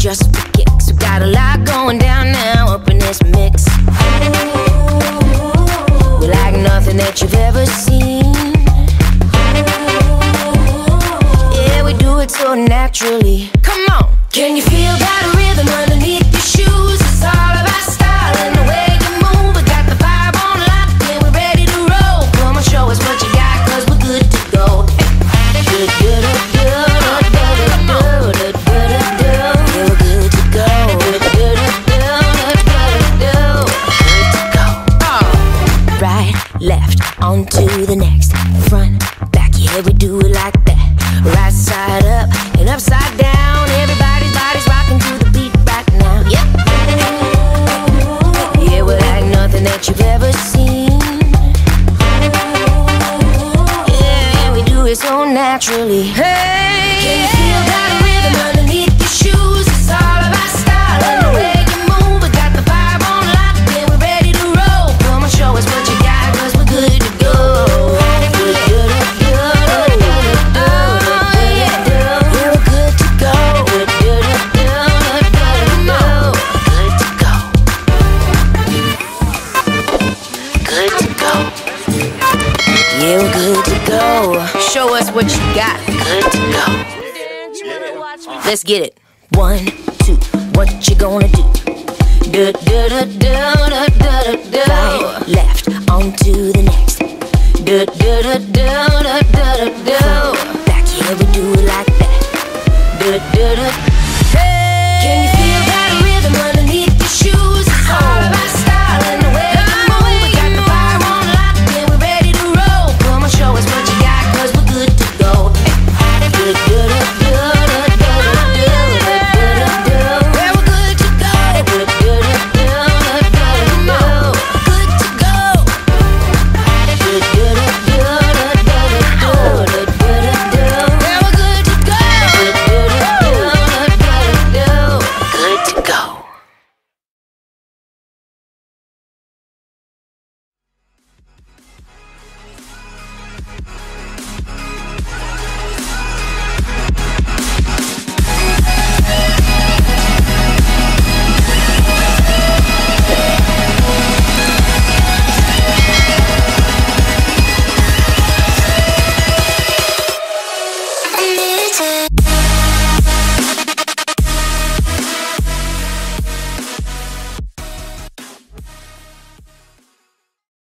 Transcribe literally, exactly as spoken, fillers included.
just for kicks. We got a lot going down now up in this mix. We like nothing that you've ever seen. Yeah, we do it so naturally. Come on. Can you feel that rhythm underneath your shoes? It's all about style and the way you move. We got the vibe on lock and we're ready to roll. Come on, show us what you got, cause we're good to go. Good, good, good, good, good, good, good, good, good. Yeah, we're good to go. Good, good, good, good, good, good, good to go. Right, left, on to the next. Front, back, yeah, we do it like that. Right side up and upside down. Everybody's body's rocking to the beat right now. Yep. Yeah, we're like nothing that you've ever seen. Yeah, we do it so naturally. Hey, can you feel that rhythm underneath your shoes? It's all about style and the way you move. We got the vibe on lock and we're ready to roll. Come on, show us what you got, cause we're good to go. Good, good, good, good, good, good. Yeah, we're good to go. Show us what you got. Good to go. Let's get it. One, two, what you gonna do? Do, do, do, do, do, do, do. Right, left, on to the next. Do, do, do, do, do, do, do. Back here we do it like that. Do, do, do.